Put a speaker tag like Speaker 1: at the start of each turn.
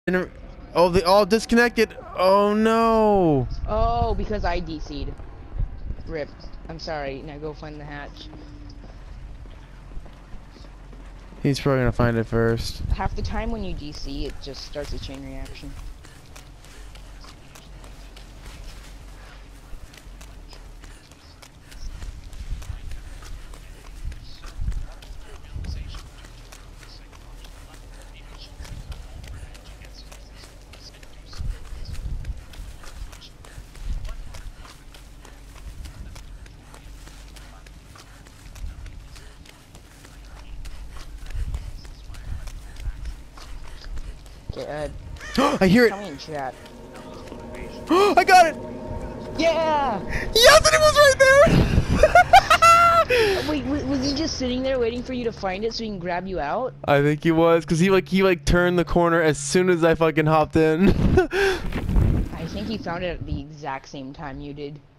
Speaker 1: Oh, they all disconnected. Oh no.
Speaker 2: Oh, because I DC'd. Rip. I'm sorry. Now go find the hatch.
Speaker 1: He's probably gonna find it first.
Speaker 2: Half the time when you DC, it just starts a chain reaction. Okay,
Speaker 1: I hear it.
Speaker 2: tell me in chat.
Speaker 1: I got it.
Speaker 2: Yeah!
Speaker 1: Yes, and it was right there.
Speaker 2: Wait, was he just sitting there waiting for you to find it so he can grab you out?
Speaker 1: I think he was, cause he turned the corner as soon as I fucking hopped in.
Speaker 2: I think he found it at the exact same time you did.